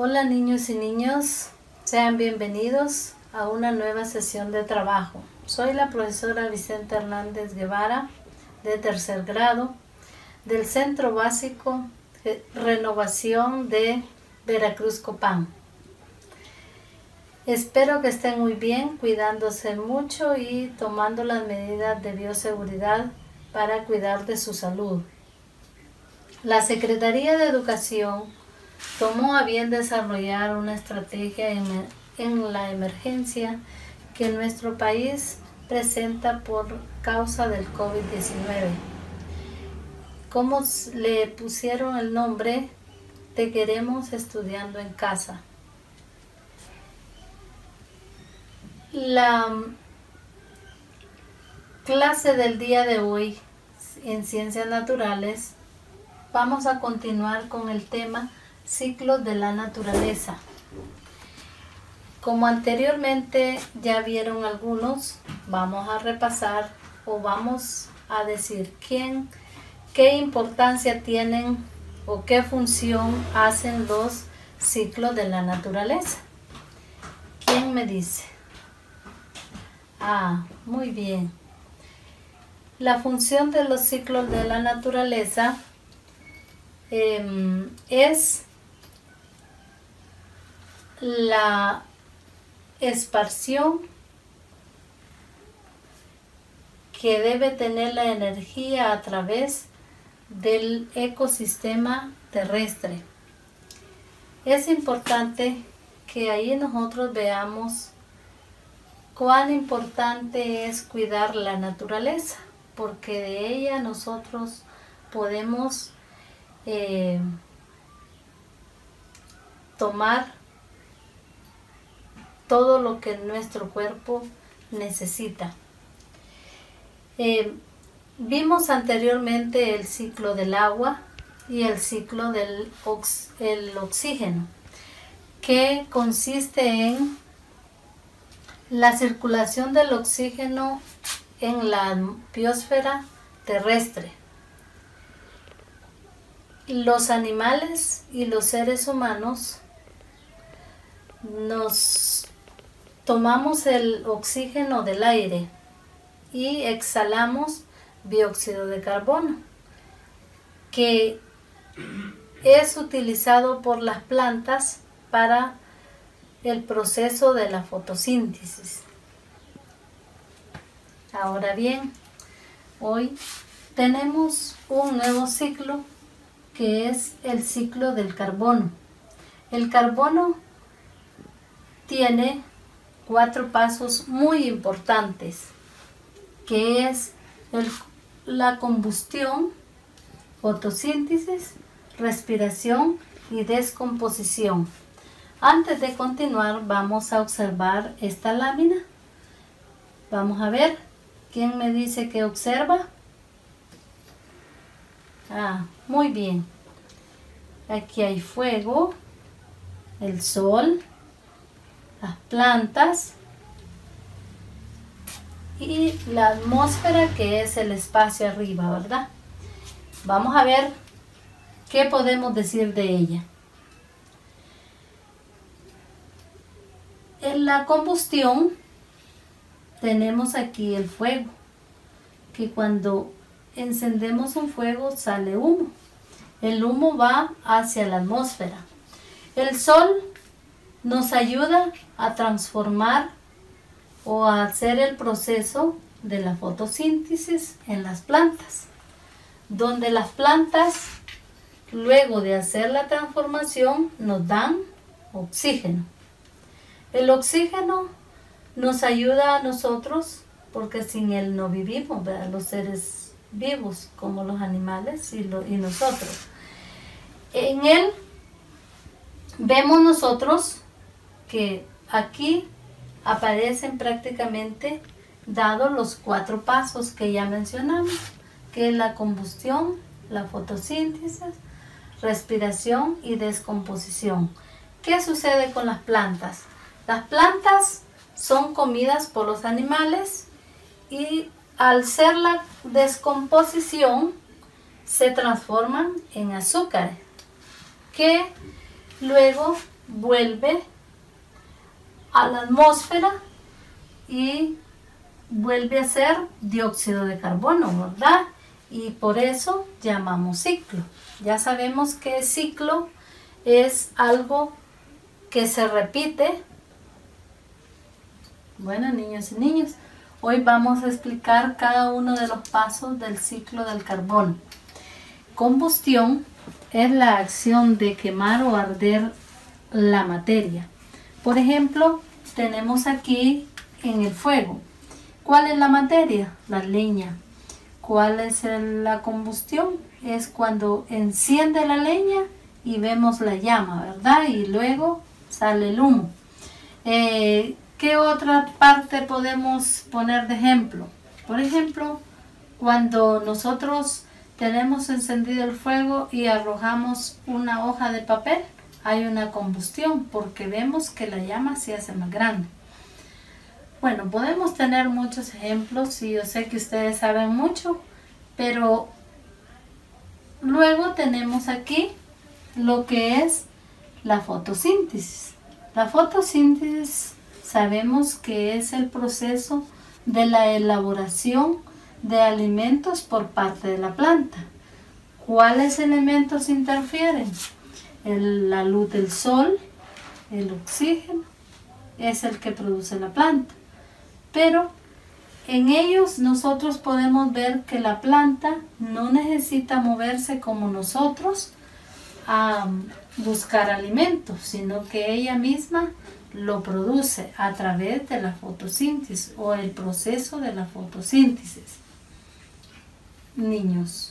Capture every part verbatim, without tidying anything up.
Hola niños y niños, sean bienvenidos a una nueva sesión de trabajo. Soy la profesora Vicenta Hernández Guevara, de tercer grado, del Centro Básico Renovación de Veracruz Copán. Espero que estén muy bien, cuidándose mucho y tomando las medidas de bioseguridad para cuidar de su salud. La Secretaría de Educación tomó a bien desarrollar una estrategia en, en la emergencia que nuestro país presenta por causa del COVID diecinueve. ¿Cómo le pusieron el nombre? Te queremos estudiando en casa. La clase del día de hoy en Ciencias Naturales vamos a continuar con el tema ciclos de la naturaleza. Como anteriormente ya vieron algunos, vamos a repasar o vamos a decir quién, qué importancia tienen o qué función hacen los ciclos de la naturaleza. ¿Quién me dice? Ah, muy bien. La función de los ciclos de la naturaleza eh, es la esparción que debe tener la energía a través del ecosistema terrestre. Es importante que ahí nosotros veamos cuán importante es cuidar la naturaleza, porque de ella nosotros podemos eh, tomar todo lo que nuestro cuerpo necesita. Eh, vimos anteriormente el ciclo del agua y el ciclo del ox el oxígeno, que consiste en la circulación del oxígeno en la biosfera terrestre. Los animales y los seres humanos nos tomamos el oxígeno del aire y exhalamos dióxido de carbono, que es utilizado por las plantas para el proceso de la fotosíntesis. Ahora bien, hoy tenemos un nuevo ciclo que es el ciclo del carbono. El carbono tiene cuatro pasos muy importantes, que es el, la combustión, fotosíntesis, respiración y descomposición. Antes de continuar, vamos a observar esta lámina. Vamos a ver, ¿quién me dice que observa? Ah, muy bien. Aquí hay fuego, el sol, las plantas y la atmósfera, que es el espacio arriba, ¿verdad? Vamos a ver qué podemos decir de ella. En la combustión tenemos aquí el fuego, que cuando encendemos un fuego sale humo. El humo va hacia la atmósfera. El sol nos ayuda a transformar o a hacer el proceso de la fotosíntesis en las plantas, donde las plantas, luego de hacer la transformación, nos dan oxígeno. El oxígeno nos ayuda a nosotros, porque sin él no vivimos, ¿verdad? Los seres vivos, como los animales y, lo, y nosotros. En él vemos nosotros que aquí aparecen prácticamente dados los cuatro pasos que ya mencionamos, que es la combustión, la fotosíntesis, respiración y descomposición. ¿Qué sucede con las plantas? Las plantas son comidas por los animales y al ser la descomposición se transforman en azúcares, que luego vuelve a la atmósfera y vuelve a ser dióxido de carbono, ¿verdad? Y por eso llamamos ciclo. Ya sabemos que ciclo es algo que se repite. Bueno, niños y niñas, hoy vamos a explicar cada uno de los pasos del ciclo del carbono. Combustión es la acción de quemar o arder la materia. Por ejemplo, tenemos aquí en el fuego. ¿Cuál es la materia? La leña. ¿Cuál es el- la combustión? Es cuando enciende la leña y vemos la llama, ¿verdad? Y luego sale el humo. Eh, ¿Qué otra parte podemos poner de ejemplo? Por ejemplo, cuando nosotros tenemos encendido el fuego y arrojamos una hoja de papel, hay una combustión porque vemos que la llama se hace más grande. Bueno, podemos tener muchos ejemplos y yo sé que ustedes saben mucho, pero luego tenemos aquí lo que es la fotosíntesis. La fotosíntesis sabemos que es el proceso de la elaboración de alimentos por parte de la planta. ¿Cuáles elementos interfieren? El- la luz del sol, el oxígeno, es el que produce la planta. Pero en ellos nosotros podemos ver que la planta no necesita moverse como nosotros a buscar alimentos, sino que ella misma lo produce a través de la fotosíntesis o el proceso de la fotosíntesis. Niños,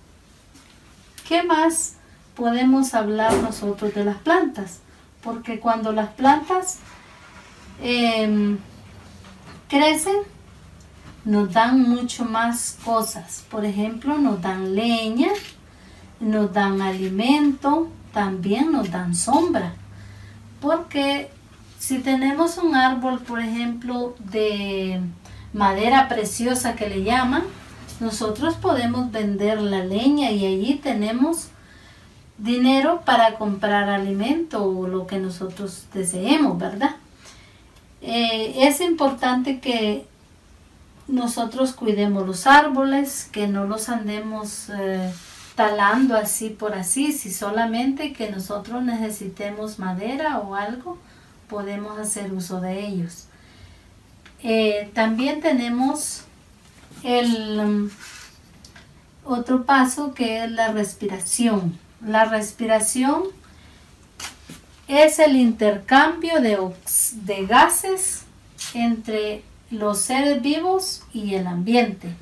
¿qué más podemos hablar nosotros de las plantas? Porque cuando las plantas eh, crecen, nos dan mucho más cosas. Por ejemplo, nos dan leña, nos dan alimento, también nos dan sombra. Porque si tenemos un árbol, por ejemplo, de madera preciosa que le llaman, nosotros podemos vender la leña y allí tenemos dinero para comprar alimento o lo que nosotros deseemos, ¿verdad? Eh, es importante que nosotros cuidemos los árboles, que no los andemos eh, talando así por así, si solamente que nosotros necesitemos madera o algo, podemos hacer uso de ellos. Eh, también tenemos el um, otro paso que es la respiración. La respiración es el intercambio de, de gases entre los seres vivos y el ambiente.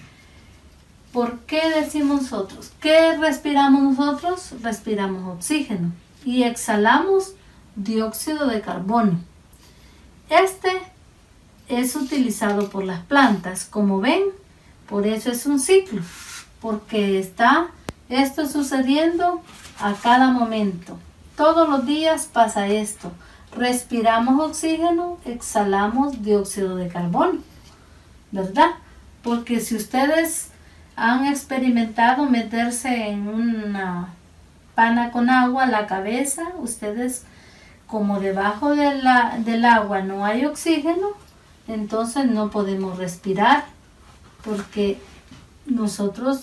¿Por qué decimos nosotros? ¿Qué respiramos nosotros? Respiramos oxígeno y exhalamos dióxido de carbono. Este es utilizado por las plantas, como ven, por eso es un ciclo, porque está esto sucediendo a cada momento. Todos los días pasa esto. Respiramos oxígeno, exhalamos dióxido de carbono, ¿verdad? Porque si ustedes han experimentado meterse en una pana con agua a la cabeza, ustedes, como debajo de la, del agua no hay oxígeno, entonces no podemos respirar, porque nosotros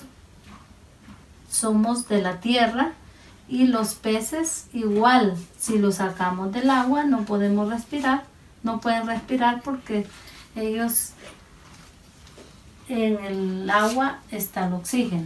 somos de la tierra y los peces igual, si los sacamos del agua no podemos respirar, no pueden respirar porque ellos, en el agua está el oxígeno.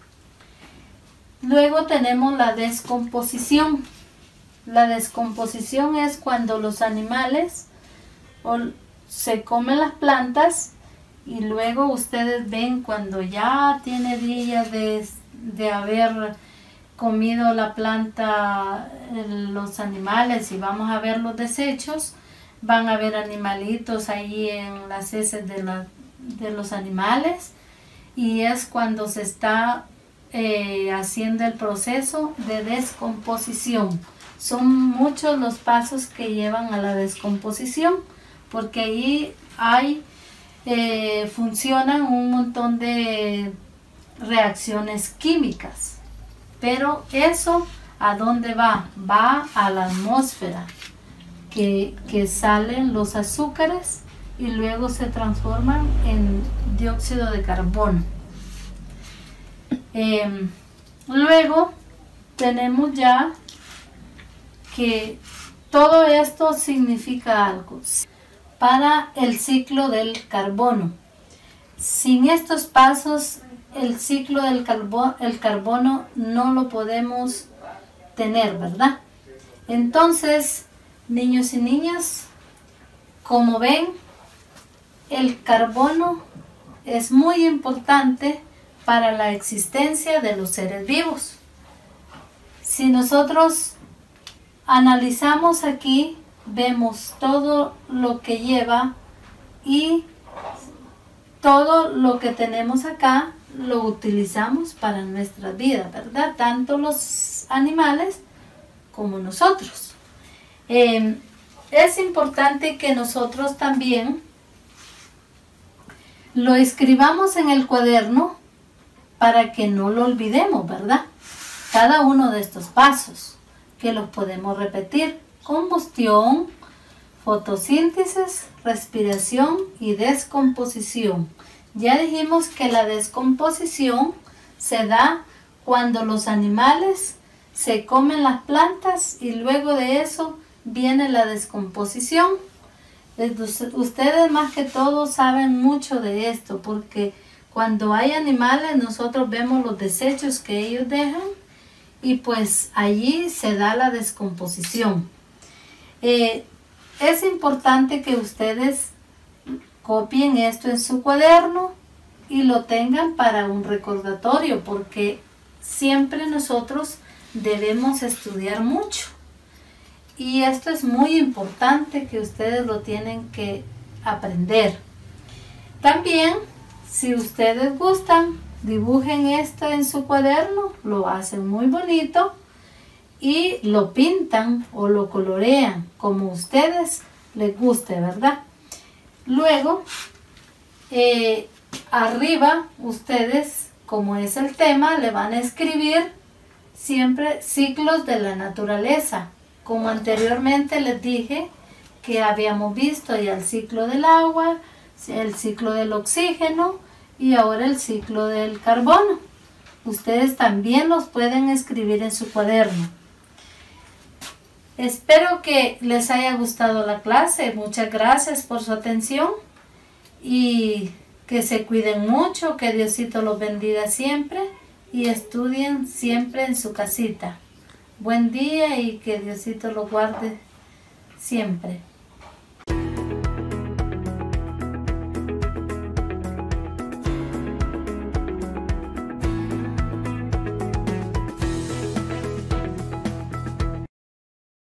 Luego tenemos la descomposición. La descomposición es cuando los animales se comen las plantas y luego ustedes ven cuando ya tiene días de, de haber comido la planta los animales y vamos a ver los desechos, van a ver animalitos ahí en las heces de, la, de los animales y es cuando se está eh, haciendo el proceso de descomposición. Son muchos los pasos que llevan a la descomposición porque ahí hay, eh, funcionan un montón de reacciones químicas. Pero eso ¿A dónde va? Va a la atmósfera, que, que salen los azúcares y luego se transforman en dióxido de carbono. Eh, luego tenemos ya que todo esto significa algo para el ciclo del carbono. Sin estos pasos, el ciclo del carbono, el carbono no lo podemos tener, ¿verdad? Entonces, niños y niñas, como ven, el carbono es muy importante para la existencia de los seres vivos. Si nosotros analizamos aquí, vemos todo lo que lleva y todo lo que tenemos acá lo utilizamos para nuestra vida, ¿verdad? Tanto los animales como nosotros. Eh, es importante que nosotros también lo escribamos en el cuaderno para que no lo olvidemos, ¿verdad? Cada uno de estos pasos que los podemos repetir: combustión, fotosíntesis, respiración y descomposición. Ya dijimos que la descomposición se da cuando los animales se comen las plantas y luego de eso viene la descomposición. Ustedes más que todo saben mucho de esto, porque cuando hay animales nosotros vemos los desechos que ellos dejan y pues allí se da la descomposición. Eh, es importante que ustedes copien esto en su cuaderno y lo tengan para un recordatorio, porque siempre nosotros debemos estudiar mucho. Y esto es muy importante que ustedes lo tienen que aprender. También, si ustedes gustan, dibujen esto en su cuaderno, lo hacen muy bonito y lo pintan o lo colorean como ustedes les guste, ¿verdad? Luego, eh, arriba ustedes, como es el tema, le van a escribir siempre ciclos de la naturaleza. Como anteriormente les dije que habíamos visto ya el ciclo del agua, el ciclo del oxígeno y ahora el ciclo del carbono. Ustedes también los pueden escribir en su cuaderno. Espero que les haya gustado la clase. Muchas gracias por su atención y que se cuiden mucho, que Diosito los bendiga siempre y estudien siempre en su casita. Buen día y que Diosito los guarde siempre.